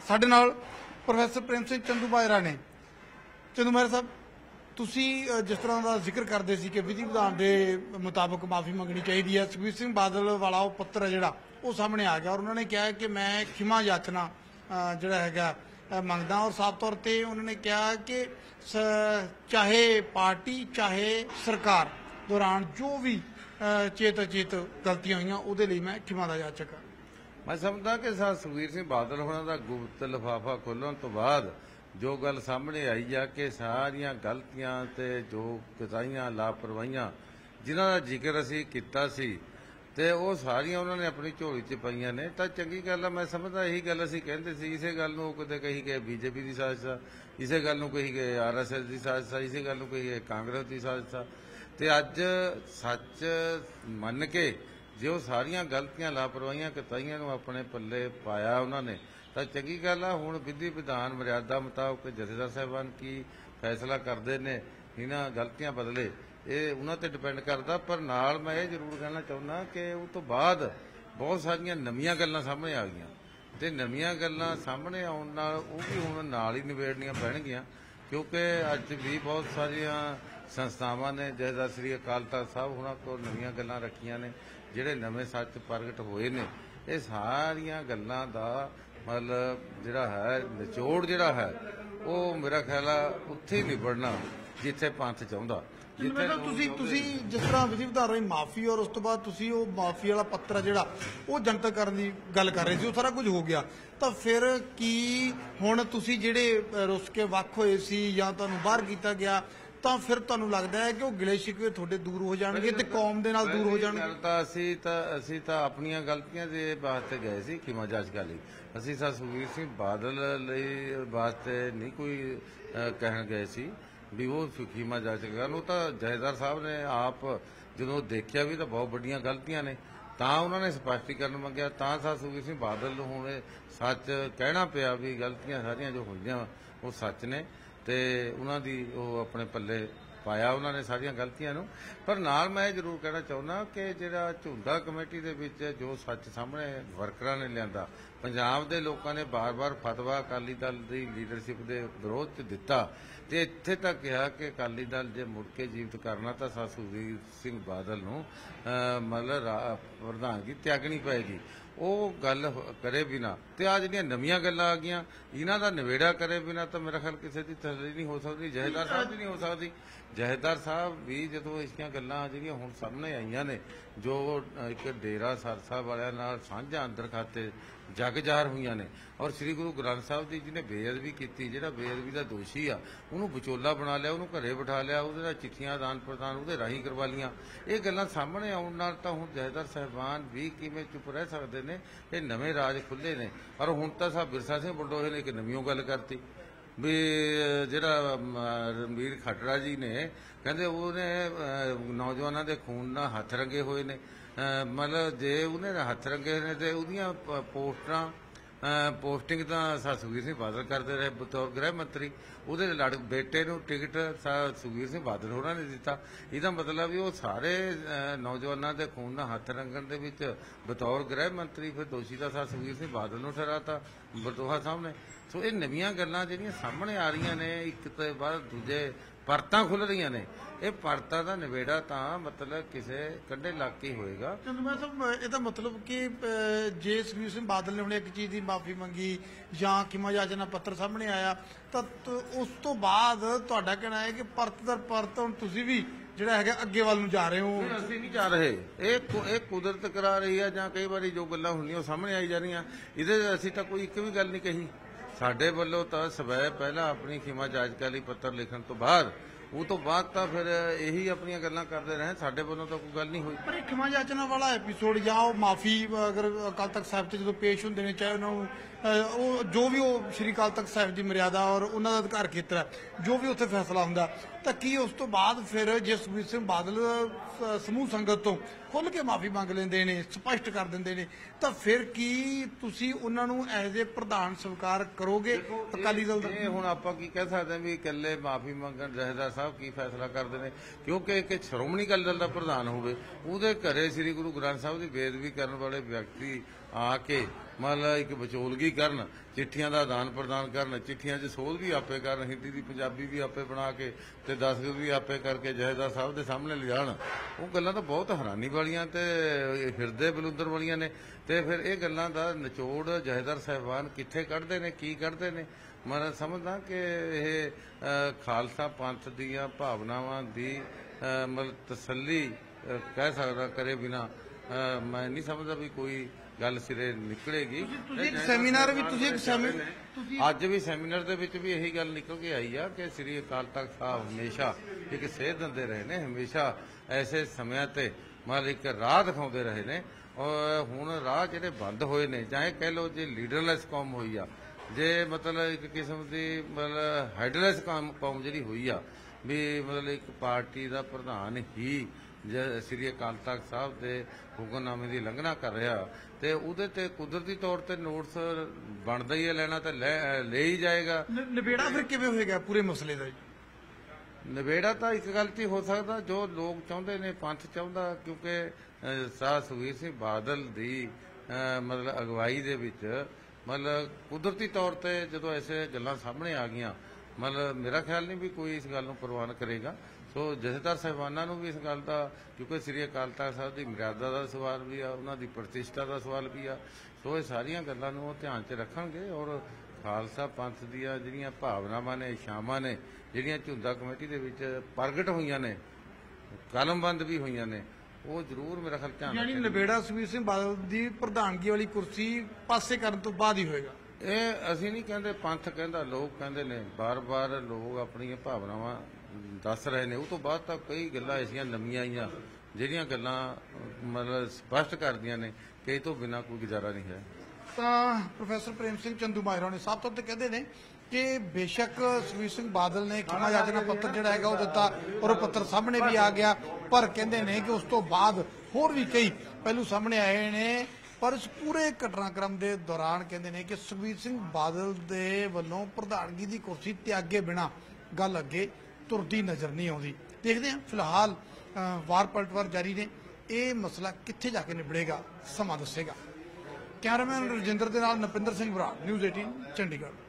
ਸਾਡੇ ਨਾਲ ਪ੍ਰੋਫੈਸਰ ਪ੍ਰੇਮ ਸਿੰਘ ਚੰਦੂਮਾਜਰਾ ਨੇ। ਚੰਦੂਮਾਜਰਾ ਸਾਹਿਬ, ਤੁਸੀਂ ਜਿਸ ਤਰ੍ਹਾਂ ਦਾ ਜ਼ਿਕਰ ਕਰਦੇ ਸੀ ਕਿ ਵਿਧੀ ਵਿਧਾਨ ਦੇ ਮੁਤਾਬਕ ਮਾਫੀ ਮੰਗਣੀ ਚਾਹੀਦੀ ਹੈ, ਸੁਖਬੀਰ ਸਿੰਘ ਬਾਦਲ ਵਾਲਾ ਉਹ ਪੱਤਰ ਹੈ ਜਿਹੜਾ ਉਹ ਸਾਹਮਣੇ ਆ ਗਿਆ ਔਰ ਉਹਨਾਂ ਨੇ ਕਿਹਾ ਕਿ ਮੈਂ ਖਿਮਾ ਯਾਚਨਾ ਜਿਹੜਾ ਹੈਗਾ ਮੰਗਦਾ ਔਰ ਸਾਫ਼ ਤੌਰ ਤੇ ਉਹਨਾਂ ਨੇ ਕਿਹਾ ਕਿ ਚਾਹੇ ਪਾਰਟੀ ਚਾਹੇ ਸਰਕਾਰ ਦੌਰਾਨ ਜੋ ਵੀ ਚੇਤ ਅਚੇਤ ਗਲਤੀਆਂ ਹੋਈਆਂ ਉਹਦੇ ਲਈ ਮੈਂ ਖਿਮਾ ਦਾ ਯਾਚਕ ਹਾਂ। मैं समझदा कि सुखबीर सिंह बादल होना दा गुप्त लिफाफा खोलण तो बाद जो गल सामने आई आ कि सारियां गलतियां ते जो कोताहियां लापरवाहियां जिन्हां दा जिक्र असीं कीता सी ते ਉਹ ਸਾਰੀਆਂ ਉਹਨਾਂ ਨੇ ਆਪਣੀ ਝੋਲੀ 'ਚ ਪਈਆਂ ਨੇ ਤਾਂ ਚੰਗੀ ਗੱਲ ਆ। ਮੈਂ ਸਮਝਦਾ ਇਹੀ ਗੱਲ ਅਸੀਂ ਕਹਿੰਦੇ ਸੀ, ਇਸੇ ਗੱਲ ਨੂੰ ਕਿਤੇ ਕਹੀ ਗਏ ਬੀਜੇਪੀ ਦੀ ਸਾਜ਼ਿਸ਼ ਆ, ਇਸੇ ਗੱਲ ਨੂੰ ਕਹੀ ਗਏ ਆਰਐਸਐਸ ਦੀ ਸਾਜ਼ਿਸ਼ ਆ, ਇਸੇ ਗੱਲ ਨੂੰ ਕਹੀ ਗਏ ਕਾਂਗਰਸ ਦੀ ਸਾਜ਼ਿਸ਼ ਆ। ਤੇ ਅੱਜ ਸੱਚ ਮੰਨ ਕੇ ਜੇ ਉਹ ਸਾਰੀਆਂ ਗਲਤੀਆਂ ਲਾਪਰਵਾਹੀਆਂ ਕਤਾਈਆਂ ਨੂੰ ਆਪਣੇ ਪੱਲੇ ਪਾਇਆ ਉਹਨਾਂ ਨੇ ਤਾਂ ਚੰਗੀ ਗੱਲ ਆ। ਹੁਣ ਵਿਧੀ ਵਿਧਾਨ ਮਰਿਆਦਾ ਮੁਤਾਬਕ ਜਥੇਦਾਰ ਸਾਹਿਬਾਨ ਕੀ ਫੈਸਲਾ ਕਰਦੇ ਨੇ ਇਹਨਾਂ ਗਲਤੀਆਂ ਬਦਲੇ ਇਹ ਉਹਨਾਂ ਤੇ ਡਿਪੈਂਡ ਕਰਦਾ। ਪਰ ਨਾਲ ਮੈਂ ਇਹ ਜ਼ਰੂਰ ਕਹਿਣਾ ਚਾਹੁੰਦਾ ਕਿ ਉਹ ਤੋਂ ਬਾਅਦ ਬਹੁਤ ਸਾਰੀਆਂ ਨਵੀਆਂ ਗੱਲਾਂ ਸਾਹਮਣੇ ਆ ਗਈਆਂ ਤੇ ਨਵੀਆਂ ਗੱਲਾਂ ਸਾਹਮਣੇ ਆਉਣ ਨਾਲ ਉਹ ਵੀ ਹੁਣ ਨਾਲ ਹੀ ਨਿਬੇੜਨੀਆਂ ਪੈਣਗੀਆਂ ਕਿਉਂਕਿ ਅੱਜ ਵੀ ਬਹੁਤ ਸਾਰੀਆਂ ਸੰਸਥਾਵਾਂ ਨੇ ਜਥੇਦਾਰ ਸ੍ਰੀ ਅਕਾਲ ਤਖ਼ਤ ਸਾਹਿਬ ਹੁਣਾਂ ਕੋਲ ਨਵੀਆਂ ਗੱਲਾਂ ਰੱਖੀਆਂ ਨੇ, ਜਿਹੜੇ ਨਵੇਂ ਸੱਚ ਪ੍ਰਗਟ ਹੋਏ ਨੇ। ਇਹ ਸਾਰੀਆਂ ਗੱਲਾਂ ਦਾ ਮਤਲਬ ਜਿਹੜਾ ਹੈ ਨਿਚੋੜ ਜਿਹੜਾ ਹੈ ਉਹ ਮੇਰਾ ਖਿਆਲ ਆ ਉੱਥੇ ਹੀ ਨਿਬੜਨਾ ਜਿੱਥੇ ਪੰਥ ਚਾਹੁੰਦਾ। ਤੁਸੀਂ ਜਿਸ ਤਰ੍ਹਾਂ ਵਿਧੀ ਵਿਧਾਨ ਰਾਹੀਂ ਮਾਫੀ ਔਰ ਉਸ ਤੋਂ ਬਾਅਦ ਤੁਸੀਂ ਉਹ ਮਾਫੀ ਵਾਲਾ ਪੱਤਰ ਜਿਹੜਾ ਉਹ ਜਨਤਕ ਕਰਨ ਦੀ ਗੱਲ ਕਰ ਰਹੇ ਸੀ, ਉਹ ਸਾਰਾ ਕੁਝ ਹੋ ਗਿਆ ਤਾਂ ਫਿਰ ਕੀ ਹੁਣ ਤੁਸੀਂ ਜਿਹੜੇ ਰੁੱਸ ਕੇ ਵੱਖ ਹੋਏ ਸੀ ਜਾਂ ਤੁਹਾਨੂੰ ਬਾਹਰ ਕੀਤਾ ਗਿਆ ਤਾਂ ਫਿਰ ਤੁਹਾਨੂੰ ਲੱਗਦਾ ਹੈ ਕਿ ਉਹ ਗਿਲੇ ਸ਼ਿਕਵੇ ਤੁਹਾਡੇ ਦੂਰ ਹੋ ਜਾਣਗੇ ਤੇ ਕੌਮ ਦੇ ਨਾਲ ਦੂਰ ਹੋ ਜਾਣਗੇ? ਤਾਂ ਅਸੀਂ ਤਾਂ ਆਪਣੀਆਂ ਗਲਤੀਆਂ ਦੇ ਵਾਸਤੇ ਗਏ ਸੀ ਖਿਮਾ ਜਾਚਕਾ ਲਈ। ਅਸੀਂ ਤਾਂ ਸੁਖਬੀਰ ਸਿੰਘ ਬਾਦਲ ਲਈ ਵਾਸਤੇ ਨਹੀਂ ਕੋਈ ਕਹਿਣ ਗਏ ਸੀ ਵੀ ਉਹ ਖਿਮਾ ਜਾਚਕਾ ਨੂੰ। ਤਾਂ ਜਥੇਦਾਰ ਸਾਹਿਬ ਨੇ ਆਪ ਜਦੋਂ ਦੇਖਿਆ ਵੀ ਤਾਂ ਬਹੁਤ ਵੱਡੀਆਂ ਗਲਤੀਆਂ ਨੇ ਤਾਂ ਉਹਨਾਂ ਨੇ ਸਪਸ਼ਟੀਕਰਨ ਮੰਗਿਆ ਤਾਂ ਸੁਖਬੀਰ ਸਿੰਘ ਬਾਦਲ ਨੂੰ ਹੁਣ ਸੱਚ ਕਹਿਣਾ ਪਿਆ ਵੀ ਗਲਤੀਆਂ ਸਾਰੀਆਂ ਜੋ ਹੋਈਆਂ ਉਹ ਸੱਚ ਨੇ ਤੇ ਉਹਨਾਂ ਦੀ ਉਹ ਆਪਣੇ ਪੱਲੇ ਪਾਇਆ ਉਹਨਾਂ ਨੇ ਸਾਰੀਆਂ ਗਲਤੀਆਂ ਨੂੰ। ਪਰ ਨਾਲ ਮੈਂ ਇਹ ਜ਼ਰੂਰ ਕਹਿਣਾ ਚਾਹੁੰਦਾ ਕਿ ਜਿਹੜਾ ਝੁੰਦਾ ਕਮੇਟੀ ਦੇ ਵਿੱਚ ਜੋ ਸੱਚ ਸਾਹਮਣੇ ਵਰਕਰਾਂ ਨੇ ਲਿਆਂਦਾ, ਪੰਜਾਬ ਦੇ ਲੋਕਾਂ ਨੇ ਬਾਰ-ਬਾਰ ਫਤਵਾ ਅਕਾਲੀ ਦਲ ਦੀ ਲੀਡਰਸ਼ਿਪ ਦੇ ਵਿਰੋਧ 'ਚ ਦਿੱਤਾ ਤੇ ਇੱਥੇ ਤੱਕ ਕਿਹਾ ਕਿ ਅਕਾਲੀ ਦਲ ਜੇ ਮੁੜ ਕੇ ਜੀਵਤ ਕਰਨਾ ਤਾਂ ਸੁਖਬੀਰ ਸਿੰਘ ਬਾਦਲ ਨੂੰ ਮਤਲਬ ਪ੍ਰਧਾਨਗੀ ਤਿਆਗਣੀ ਪਏਗੀ। ਉਹ ਗੱਲ ਕਰੇ ਬਿਨਾ ਤੇ ਆ ਜਿਹੜੀਆਂ ਨਵੀਆਂ ਗੱਲਾਂ ਆ ਗਈਆਂ ਇਹਨਾਂ ਦਾ ਨਿਬੇੜਾ ਕਰੇ ਬਿਨਾ ਤਾਂ ਮੇਰਾ ਖਿਆਲ ਕਿਸੇ ਦੀ ਤਸੱਲੀ ਨਹੀਂ ਹੋ ਸਕਦੀ, ਜਥੇਦਾਰ ਸਾਹਿਬ ਦੀ ਨਹੀਂ ਹੋ ਸਕਦੀ। ਜਥੇਦਾਰ ਸਾਹਿਬ ਵੀ ਜਦੋਂ ਇਸਦੀਆਂ ਗੱਲਾਂ ਜਿਹੜੀਆਂ ਹੁਣ ਸਾਹਮਣੇ ਆਈਆਂ ਨੇ ਜੋ ਇੱਕ ਡੇਰਾ ਸਰਸਾ ਵਾਲਿਆਂ ਨਾਲ ਸਾਂਝਾ ਅੰਦਰ ਖਾਤੇ ਜਗ ਜ਼ਾਹਰ ਹੋਈਆਂ ਨੇ ਔਰ ਸ੍ਰੀ ਗੁਰੂ ਗ੍ਰੰਥ ਸਾਹਿਬ ਦੀ ਜਿਹਨੇ ਬੇਅਦਬੀ ਕੀਤੀ, ਜਿਹੜਾ ਬੇਅਦਬੀ ਦਾ ਦੋਸ਼ੀ ਆ ਉਹਨੂੰ ਵਿਚੋਲਾ ਬਣਾ ਲਿਆ, ਉਹਨੂੰ ਘਰੇ ਬਿਠਾ ਲਿਆ, ਉਹਦੇ ਨਾਲ ਚਿੱਠੀਆਂ ਆਦਾਨ ਪ੍ਰਦਾਨ ਉਹਦੇ ਰਾਹੀਂ ਕਰਵਾ ਲੀਆਂ। ਇਹ ਗੱਲਾਂ ਸਾਹਮਣੇ ਆਉਣ ਨਾਲ ਤਾਂ ਹੁਣ ਜਥੇਦਾਰ ਸਾਹਿਬਾਨ ਵੀ ਕਿਵੇਂ ਚੁੱਪ ਰਹਿ ਸਕਦੇ ਨੇ? ਇਹ ਨਵੇਂ ਰਾਜ ਖੁੱਲੇ ਨੇ। ਪਰ ਹੁਣ ਤਾਂ ਸਾਹਿਬ ਬਿਰਸਾ ਸਿੰਘ ਬਲਟੋਏ ਨੇ ਇੱਕ ਨਵੀਂ ਗੱਲ ਕਰਤੀ ਵੀ ਜਿਹੜਾ ਰਣਬੀਰ ਖੱਟੜਾ ਜੀ ਨੇ ਕਹਿੰਦੇ ਉਹਨੇ ਨੌਜਵਾਨਾਂ ਦੇ ਖੂਨ ਨਾਲ ਹੱਥ ਰੰਗੇ ਹੋਏ ਨੇ। ਮਤਲਬ ਜੇ ਉਹਨੇ ਹੱਥ ਰੰਗੇ ਨੇ ਤੇ ਉਹਦੀਆਂ ਪੋਸਟਿੰਗ ਤਾਂ ਸੁਖਬੀਰ ਸਿੰਘ ਬਾਦਲ ਕਰਦੇ ਰਹੇ ਬਤੌਰ ਗ੍ਰਹਿ ਮੰਤਰੀ। ਉਹਦੇ ਬੇਟੇ ਨੂੰ ਟਿਕਟ ਸੁਖਬੀਰ ਸਿੰਘ ਬਾਦਲ ਹੋਰਾਂ ਨੇ ਦਿੱਤਾ। ਇਹਦਾ ਮਤਲਬ ਵੀ ਉਹ ਸਾਰੇ ਨੌਜਵਾਨਾਂ ਦੇ ਖੂਨ ਨਾਲ ਹੱਥ ਰੰਗਣ ਦੇ ਵਿੱਚ ਬਤੌਰ ਗ੍ਰਹਿ ਮੰਤਰੀ ਫਿਰ ਦੋਸ਼ੀ ਦਾ ਸੁਖਬੀਰ ਸਿੰਘ ਬਾਦਲ ਨੂੰ ਠਹਿਰਾਤਾ ਬਲਟੋਹਾ ਸਾਹਿਬ ਨੇ। ਸੋ ਇਹ ਨਵੀਆਂ ਗੱਲਾਂ ਜਿਹੜੀਆਂ ਸਾਹਮਣੇ ਆ ਰਹੀਆਂ ਨੇ ਇੱਕ ਤੋਂ ਬਾਅਦ ਦੂਜੇ ਪਰਤਾਂ ਖੁੱਲ ਰਹੀਆਂ ਨੇ। ਇਹ ਪਰਤਾਂ ਦਾ ਨਿਬੇੜਾ ਤਾਂ ਮਤਲਬ ਕਿਸੇ ਕੰਢੇ ਲੱਗ ਕੇ ਹੋਏਗਾ। ਚੰਦੂਮਾਜਰਾ ਸਾਹਿਬ, ਇਹਦਾ ਮਤਲਬ ਕਿ ਜੇ ਸੁਖਬੀਰ ਸਿੰਘ ਬਾਦਲ ਨੇ ਹੁਣ ਇੱਕ ਚੀਜ਼ ਦੀ ਮਾਫੀ ਮੰਗੀ ਜਾਂ ਖਿਮਾ ਜਾਚਨਾ ਪੱਤਰ ਸਾਹਮਣੇ ਆਇਆ ਤਾਂ ਉਸ ਤੋਂ ਬਾਅਦ ਤੁਹਾਡਾ ਕਹਿਣਾ ਹੈ ਕਿ ਪਰਤ ਦਰ ਪਰਤ ਹੁਣ ਤੁਸੀਂ ਵੀ ਜਿਹੜਾ ਹੈਗਾ ਅੱਗੇ ਵੱਲ ਨੂੰ ਜਾ ਰਹੇ ਹੋ? ਅਸੀਂ ਨਹੀਂ ਜਾ ਰਹੇ, ਇਹ ਕੁਦਰਤ ਕਰਾ ਰਹੀ ਆ ਜਾਂ ਕਈ ਵਾਰੀ ਜੋ ਗੱਲਾਂ ਹੁੰਦੀਆਂ ਉਹ ਸਾਹਮਣੇ ਆਈ ਜਾ ਰਹੀਆਂ। ਇਹਦੇ ਅਸੀਂ ਤਾਂ ਕੋਈ ਇੱਕ ਵੀ ਗੱਲ ਨਹੀਂ ਕਹੀ। ਸਾਡੇ ਵੱਲੋਂ ਤਾਂ ਸਵੈ ਪਹਿਲਾਂ ਆਪਣੀ ਖਿਮਾ ਜਾਚਕਾ ਲਈ ਪੱਤਰ ਲਿਖਣ ਤੋਂ ਬਾਅਦ ਉਹ ਤੋਂ ਬਾਅਦ ਤਾਂ ਫਿਰ ਇਹੀ ਆਪਣੀਆਂ ਗੱਲਾਂ ਕਰਦੇ ਰਹੇ। ਸਾਡੇ ਵੱਲੋਂ ਤਾਂ ਕੋਈ ਗੱਲ ਨਹੀਂ ਹੋਈ। ਪਰ ਇਹ ਖਿਮਾ ਜਾਚਨਾ ਵਾਲਾ ਐਪੀਸੋਡ ਜਾਂ ਉਹ ਮਾਫੀ ਅਗਰ ਅਕਾਲ ਤਖ਼ਤ ਸਾਹਿਬ 'ਚ ਜਦੋਂ ਪੇਸ਼ ਹੁੰਦੇ ਨੇ ਚਾਹੇ ਉਹਨਾਂ ਨੂੰ ਉਹ ਜੋ ਵੀ ਉਹ ਸ਼੍ਰੀ ਅਕਾਲ ਤਖ਼ਤ ਸਾਹਿਬ ਦੀ ਮਰਿਆਦਾ ਔਰ ਉਹਨਾਂ ਦਾ ਅਧਿਕਾਰ ਖੇਤਰ ਹੈ ਜੋ ਵੀ ਉੱਥੇ ਫੈਸਲਾ ਹੁੰਦਾ ਤਾਂ ਕੀ ਉਸ ਤੋਂ ਬਾਅਦ ਫਿਰ ਜੇ ਸੁਖਬੀਰ ਸਿੰਘ ਬਾਦਲ ਸਮੂਹ ਸੰਗਤ ਤੋਂ ਖੁੱਲ੍ਹ ਕੇ ਮਾਫੀ ਮੰਗ ਲੈਂਦੇ ਨੇ, ਸਪਸ਼ਟ ਕਰ ਦਿੰਦੇ ਨੇ ਤਾਂ ਫਿਰ ਕੀ ਤੁਸੀਂ ਉਹਨਾਂ ਨੂੰ ਐਜ਼ ਏ ਪ੍ਰਧਾਨ ਸਵੀਕਾਰ ਕਰੋਗੇ ਅਕਾਲੀ ਦਲ ਦਾ? ਇਹ ਹੁਣ ਆਪਾਂ ਕੀ ਕਹਿ ਸਕਦੇ ਹਾਂ ਵੀ ਇਕੱਲੇ ਮਾਫੀ ਮੰਗਣ ਜਥੇਦਾਰ ਸਾਹਿਬ ਕੀ ਫੈਸਲਾ ਕਰਦੇ ਨੇ ਕਿਉਂਕਿ ਇੱਕ ਸ਼੍ਰੋਮਣੀ ਅਕਾਲੀ ਦਲ ਦਾ ਪ੍ਰਧਾਨ ਹੋਵੇ ਉਹਦੇ ਘਰੇ ਸ੍ਰੀ ਗੁਰੂ ਗ੍ਰੰਥ ਸਾਹਿਬ ਦੀ ਬੇਅਦਬੀ ਕਰਨ ਵਾਲੇ ਵਿਅਕਤੀ ਆ ਕੇ ਮਤਲਬ ਇੱਕ ਵਿਚੋਲਗੀ ਕਰਨ, ਚਿੱਠੀਆਂ ਦਾ ਆਦਾਨ ਪ੍ਰਦਾਨ ਕਰਨ, ਚਿੱਠੀਆਂ 'ਚ ਸੋਧ ਵੀ ਆਪੇ ਕਰਨ, ਹਿੰਦੀ ਦੀ ਪੰਜਾਬੀ ਵੀ ਆਪੇ ਬਣਾ ਕੇ ਤੇ ਦਸਤਖਤ ਵੀ ਆਪੇ ਕਰਕੇ ਜਥੇਦਾਰ ਸਾਹਿਬ ਦੇ ਸਾਹਮਣੇ ਲਿਜਾਣ। ਉਹ ਗੱਲਾਂ ਤਾਂ ਬਹੁਤ ਹੈਰਾਨੀ ਵਾਲੀਆਂ ਤੇ ਹਿਰਦੇ ਬਲੁੰਦਰ ਵਾਲੀਆਂ ਨੇ। ਤੇ ਫਿਰ ਇਹ ਗੱਲਾਂ ਦਾ ਨਿਚੋੜ ਜਥੇਦਾਰ ਸਾਹਿਬਾਨ ਕਿੱਥੇ ਕੱਢਦੇ ਨੇ, ਕੀ ਕੱਢਦੇ ਨੇ? ਮੈਂ ਸਮਝਦਾ ਕਿ ਇਹ ਖਾਲਸਾ ਪੰਥ ਦੀਆਂ ਭਾਵਨਾਵਾਂ ਦੀ ਮਤਲਬ ਤਸੱਲੀ ਕਹਿ ਸਕਦਾ ਕਰੇ ਬਿਨਾ ਮੈਂ ਨਹੀਂ ਸਮਝਦਾ ਵੀ ਕੋਈ ਗੱਲ ਸਿਰੇ ਨਿਕਲੇਗੀ। ਤੁਸੀਂ ਇੱਕ ਸੈਮੀਨਾਰ ਵੀ ਅੱਜ ਵੀ ਸੈਮੀਨਾਰ ਦੇ ਵਿੱਚ ਵੀ ਇਹੀ ਗੱਲ ਨਿਕਲ ਕੇ ਆਈ ਆ ਕਿ ਸ੍ਰੀ ਅਕਾਲ ਤਖਤ ਸਾਹਿਬ ਹਮੇਸ਼ਾ ਇੱਕ ਸੇਧ ਦਿੰਦੇ ਰਹੇ ਨੇ, ਹਮੇਸ਼ਾ ਐਸੇ ਸਮਿਆਂ ਤੇ ਮਤਲਬ ਇੱਕ ਰਾਹ ਦਿਖਾਉਂਦੇ ਰਹੇ ਨੇ। ਔਰ ਹੁਣ ਰਾਹ ਜਿਹੜੇ ਬੰਦ ਹੋਏ ਨੇ, ਚਾਹੇ ਕਹਿ ਲਓ ਜੇ ਲੀਡਰਲੈਸ ਕੌਮ ਹੋਈ ਆ, ਜੇ ਮਤਲਬ ਇੱਕ ਕਿਸਮ ਦੀ ਮਤਲਬ ਹੈਡਲੈਸ ਕੌਮ ਜਿਹੜੀ ਹੋਈ ਆ, ਵੀ ਮਤਲਬ ਇੱਕ ਪਾਰਟੀ ਦਾ ਪ੍ਰਧਾਨ ਹੀ ਸ੍ਰੀ ਅਕਾਲ ਤਖਤ ਸਾਹਿਬ ਦੇ ਹੁਕਮਨਾਮੇ ਦੀ ਉਲੰਘਣਾ ਕਰ ਰਿਹਾ ਤੇ ਉਹਦੇ ਤੇ ਕੁਦਰਤੀ ਤੌਰ ਤੇ ਨੋਟਿਸ ਬਣਦਾ ਹੀ ਹੈ, ਲੈਣਾ ਤਾਂ ਲੈ ਹੀ ਜਾਏਗਾ। ਨਿਬੇੜਾ ਫਿਰ ਕਿਵੇਂ ਹੋਏਗਾ ਪੂਰੇ ਮਸਲੇ ਦਾ? ਨਿਬੇੜਾ ਤਾਂ ਇੱਕ ਗਲਤੀ ਹੋ ਸਕਦਾ ਜੋ ਲੋਕ ਚਾਹੁੰਦੇ ਨੇ, ਪੰਥ ਚਾਹੁੰਦਾ, ਕਿਉਂਕਿ ਸਾਹ ਸੁਖਬੀਰ ਸਿੰਘ ਬਾਦਲ ਦੀ ਮਤਲਬ ਅਗਵਾਈ ਦੇ ਵਿੱਚ ਮਤਲਬ ਕੁਦਰਤੀ ਤੌਰ ਤੇ ਜਦੋਂ ਐਸੇ ਗੱਲਾਂ ਸਾਹਮਣੇ ਆ ਗਈਆਂ, ਮਤਲਬ ਮੇਰਾ ਖਿਆਲ ਨਹੀਂ ਵੀ ਕੋਈ ਇਸ ਗੱਲ ਨੂੰ ਪ੍ਰਵਾਨ ਕਰੇਗਾ। ਸੋ ਜਥੇਦਾਰ ਸਾਹਿਬਾਨਾਂ ਨੂੰ ਵੀ ਇਸ ਗੱਲ ਦਾ, ਕਿਉਂਕਿ ਸ੍ਰੀ ਅਕਾਲ ਤਖਤ ਸਾਹਿਬ ਦੀ ਮਰਿਆਦਾ ਦਾ ਸਵਾਲ ਵੀ ਆ, ਉਹਨਾਂ ਦੀ ਪ੍ਰਤਿਸ਼ਠਾ ਦਾ ਸਵਾਲ ਵੀ ਆ। ਸੋ ਇਹ ਸਾਰੀਆਂ ਗੱਲਾਂ ਨੂੰ ਉਹ ਧਿਆਨ 'ਚ ਰੱਖਣਗੇ ਔਰ ਖਾਲਸਾ ਪੰਥ ਦੀਆਂ ਜਿਹੜੀਆਂ ਭਾਵਨਾਵਾਂ ਨੇ, ਇਛਾਵਾਂ ਨੇ, ਜਿਹੜੀਆਂ ਝੁੰਦਾ ਕਮੇਟੀ ਦੇ ਵਿੱਚ ਪ੍ਰਗਟ ਹੋਈਆਂ ਨੇ, ਕਲਮਬੰਦ ਵੀ ਹੋਈਆਂ ਨੇ, ਉਹ ਜ਼ਰੂਰ ਮੇਰਾ ਖਿਆਲ ਧਿਆਨ ਯਾਨੀ ਨਿਬੇੜਾ ਸੁਖਬੀਰ ਸਿੰਘ ਬਾਦਲ ਦੀ ਪ੍ਰਧਾਨਗੀ ਵਾਲੀ ਕੁਰਸੀ ਪਾਸੇ ਕਰਨ ਤੋਂ ਬਾਅਦ ਹੀ ਹੋਏਗਾ। ਇਹ ਅਸੀਂ ਨਹੀਂ ਕਹਿੰਦੇ, ਪੰਥ ਕਹਿੰਦਾ, ਲੋਕ ਕਹਿੰਦੇ ਨੇ, ਬਾਰ-ਬਾਰ ਲੋਕ ਆਪਣੀਆਂ ਭਾਵਨਾਵਾਂ ਦੱਸ ਰਹੇ ਨੇ। ਉਹ ਤੋਂ ਬਾਅਦ ਤਾਂ ਕਈ ਗੱਲਾਂ ਐਸੀਆਂ ਨਵੀਆਂ ਆਈਆਂ ਜਿਹੜੀਆਂ ਗੱਲਾਂ ਮਤਲਬ ਸਪਸ਼ਟ ਕਰਦੀਆਂ ਨੇ ਕਿ ਇਹ ਤੋਂ ਬਿਨਾਂ ਕੋਈ ਗੁਜ਼ਾਰਾ ਨਹੀਂ ਹੈ। ਤਾਂ ਪ੍ਰੋਫੈਸਰ ਪ੍ਰੇਮ ਸਿੰਘ ਚੰਦੂਮਾਜਰਾ ਨੇ ਸਾਫ਼ ਤੌਰ ਤੇ ਕਹਿੰਦੇ ਨੇ ਕਿ ਬੇਸ਼ੱਕ ਸੁਖਬੀਰ ਸਿੰਘ ਬਾਦਲ ਨੇ ਖਿਮਾ ਜਾਚਨਾ ਪੱਤਰ ਜਿਹੜਾ ਹੈਗਾ ਉਹ ਦਿੱਤਾ ਔਰ ਉਹ ਪੱਤਰ ਸਾਹਮਣੇ ਵੀ ਆ ਗਿਆ, ਪਰ ਕਹਿੰਦੇ ਨੇ ਕਿ ਉਸ ਤੋਂ ਬਾਅਦ ਹੋਰ ਵੀ ਕਈ ਪਹਿਲੂ ਸਾਹਮਣੇ ਆਏ ਨੇ। ਪਰ ਇਸ ਪੂਰੇ ਘਟਨਾਕ੍ਰਮ ਦੇ ਦੌਰਾਨ ਕਹਿੰਦੇ ਨੇ ਕਿ ਸੁਖਬੀਰ ਸਿੰਘ ਬਾਦਲ ਦੇ ਵੱਲੋਂ ਪ੍ਰਧਾਨਗੀ ਦੀ ਕੁਰਸੀ ਤਿਆਗੇ ਬਿਨਾ ਗੱਲ ਅੱਗੇ ਤੁਰਦੀ ਨਜ਼ਰ ਨਹੀਂ ਆਉਂਦੀ। ਦੇਖਦੇ ਹਾਂ, ਫਿਲਹਾਲ ਵਾਰ ਪਲਟਵਾਰ ਜਾਰੀ ਨੇ। ਇਹ ਮਸਲਾ ਕਿੱਥੇ ਜਾ ਕੇ ਨਿਬੜੇਗਾ, ਸਮਾਂ ਦੱਸੇਗਾ। ਕੈਮਰਾਮੈਨ ਰਜਿੰਦਰ ਦੇ ਨਾਲ ਨਪਿੰਦਰ ਸਿੰਘ ਬਰਾੜ, ਨਿਊਜ਼ 18 ਚੰਡੀਗੜ੍ਹ।